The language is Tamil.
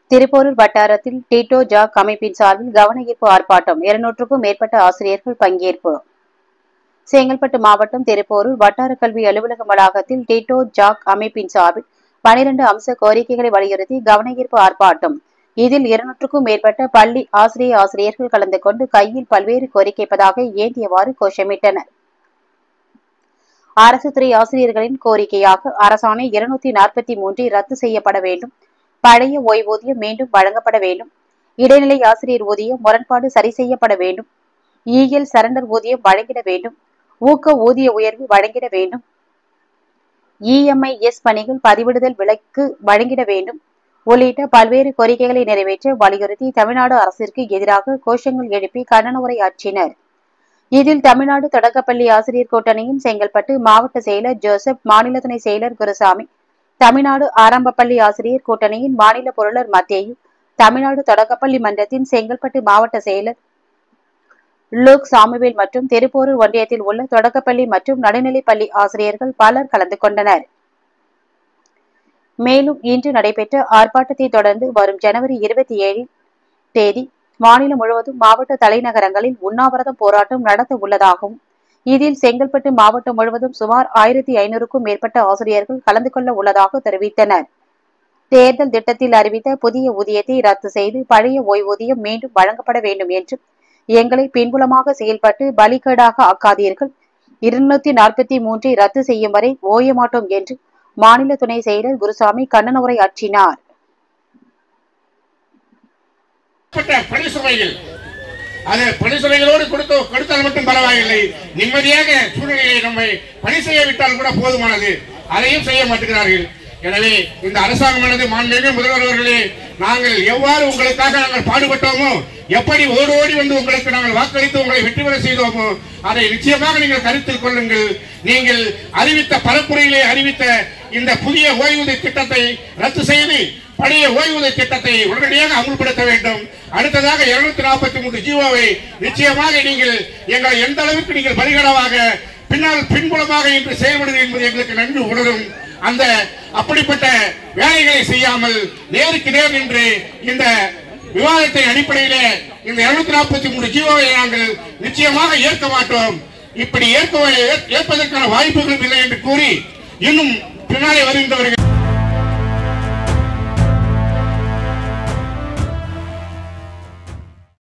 திருப்போரூர் வட்டாரத்தில் டிட்டோ ஜாக் அமைப்பின் சார்பில் கவன ஈர்ப்பு ஆர்ப்பாட்டம் 200க்கும் மேற்பட்ட ஆசிரியர்கள் பங்கேற்பு. செங்கல்பட்டு மாவட்டம் திருப்போரூர் வட்டார கல்வி அலுவலக வளாகத்தில் டிட்டோ ஜாக் அமைப்பின் சார்பில் 12 அம்ச கோரிக்கைகளை வலியுறுத்தி கவன ஈர்ப்பு ஆர்ப்பாட்டம். இதில் 200க்கும் மேற்பட்ட பள்ளி ஆசிரியர்கள் கலந்து கொண்டு கையில் பல்வேறு கோரிக்கை பதாகை ஏந்தியவாறு கோஷமிட்டனர். அரசு துறை ஆசிரியர்களின் கோரிக்கையாக அரசாணை 243 ரத்து செய்யப்பட வேண்டும். பழைய ஓய்வூதியம் மீண்டும் வழங்கப்பட வேண்டும். இடைநிலை ஆசிரியர் ஊதியம் முரண்பாடு சரி செய்யப்பட வேண்டும். இஎல் சரண்டர் ஊதியம் வழங்கிட வேண்டும். ஊக்க ஊதிய உயர்வு வழங்கிட வேண்டும். இஎம்ஐஎஸ் பணிகள் பதிவிடுதல் விலக்கு வழங்கிட வேண்டும் உள்ளிட்ட பல்வேறு கோரிக்கைகளை நிறைவேற்ற வலியுறுத்தி தமிழ்நாடு அரசிற்கு எதிராக கோஷங்கள் எழுப்பி கண்டன உரை ஆற்றினர். இதில் தமிழ்நாடு தொடக்கப்பள்ளி ஆசிரியர் கூட்டணியின் செங்கல்பட்டு மாவட்ட செயலர் ஜோசப், மாநில துணை செயலர் குருசாமி, தமிழ்நாடு ஆரம்ப பள்ளி ஆசிரியர் கூட்டணியின் மாநில பொருளர் மத்தேயு, தமிழ்நாடு தொடக்கப்பள்ளி மன்றத்தின் செங்கல்பட்டு மாவட்ட செயலர் லூக் சாமுவேல் மற்றும் திருப்போரூர் ஒன்றியத்தில் உள்ள தொடக்கப்பள்ளி மற்றும் நடுநிலைப் பள்ளி ஆசிரியர்கள் பலர் கலந்து கொண்டனர். மேலும் இன்று நடைபெற்ற ஆர்ப்பாட்டத்தை தொடர்ந்து வரும் ஜனவரி 27 மாநிலம் முழுவதும் மாவட்ட தலைநகரங்களில் உண்ணாவிரதம் போராட்டம் நடத்த உள்ளதாகவும், இதில் செங்கல்பட்டு மாவட்டம் முழுவதும் சுமார் 1500க்கும் மேற்பட்ட ஆசிரியர்கள் கலந்து கொள்ள உள்ளதாக தெரிவித்தனர். தேர்தல் திட்டத்தில் அறிவித்த புதிய ஊதியத்தை ரத்து செய்து பழைய ஓய்வூதியம் மீண்டும் வழங்கப்பட வேண்டும் என்றும், எங்களை பின்புலமாக செயல்பட்டு பலிகேடாக ஆக்காதீர்கள், 243 ரத்து செய்யும் வரை ஓய மாட்டோம் என்று மாநில துணை செயலர் குருசாமி கண்டன உரை ஆற்றினார். பணிசுமைகளோடு கொடுத்தால் மட்டும் பரவாயில்லை, நிம்மதியாக சூழ்நிலையை நம்மை பணி செய்ய விட்டால் கூட போதுமானது, அதையும் செய்ய மாட்டேங்கிறார்கள். எனவே இந்த அரசாங்கமானது மாண்புமிகு முதல்வர் அவர்களே, நாங்கள் எவ்வாறு உங்களுக்காக நாங்கள் பாடுபட்டோமோ, எப்படி ஓடி வந்து உங்களுக்கு நாங்கள் வாக்களித்து உங்களை வெற்றி பெற செய்தோமோ, அதை நிச்சயமாக நீங்கள் கருத்தில் கொள்ளுங்கள். நீங்கள் அறிவித்த பரப்புரையிலே அறிவித்த இந்த புதிய ஓய்வூதிய திட்டத்தை ரத்து செய்து பழைய ஓய்வூதிய திட்டத்தை உடனடியாக அமுல்படுத்த வேண்டும். அடுத்ததாக 243 ஜீவோவை நிச்சயமாக நீங்கள் எங்களை எந்த அளவுக்கு நீங்கள் பலிகடவாக பின்புலமாக இன்று செயல்படுவது என்பது எங்களுக்கு நன்கு உணரும். அந்த அப்படிப்பட்ட வேலைகளை செய்யாமல் நேருக்கு நேர் நின்று இந்த விவாதத்தின் அடிப்படையிலே இந்த 243 ஜீவோவை நாங்கள் நிச்சயமாக ஏற்க மாட்டோம், இப்படி ஏற்பதற்கான வாய்ப்புகளும் இல்லை என்று கூறி இன்னும் பின்னாலே வருகின்றவர்கள்